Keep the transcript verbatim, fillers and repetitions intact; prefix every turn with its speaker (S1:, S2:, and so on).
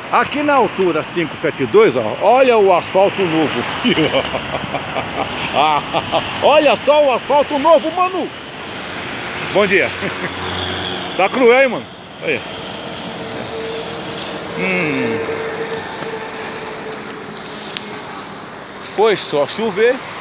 S1: Aqui na altura quinhentos e setenta e dois, ó, olha o asfalto novo. Ah, olha só o asfalto novo, mano. Bom dia. Tá cruel, hein, mano? Olha. Hum. Foi só chover.